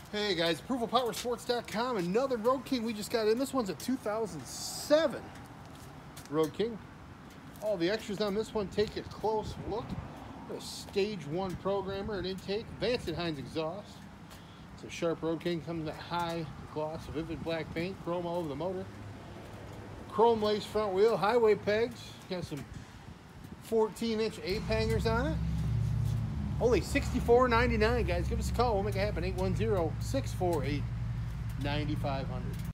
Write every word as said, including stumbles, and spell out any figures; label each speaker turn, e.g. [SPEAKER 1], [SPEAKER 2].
[SPEAKER 1] Hey guys, approval power sports dot com, another Road King we just got in. This one's a two thousand seven Road King. All the extras on this one, take a close look. A stage one programmer and intake, Vance Hines exhaust. It's a sharp Road King, comes in a high gloss, vivid black paint, chrome all over the motor. Chrome lace front wheel, highway pegs, got some fourteen inch ape hangers on it. Only sixty-four ninety-nine, guys. Give us a call. We'll make it happen. eight one zero, six four eight, nine five zero zero.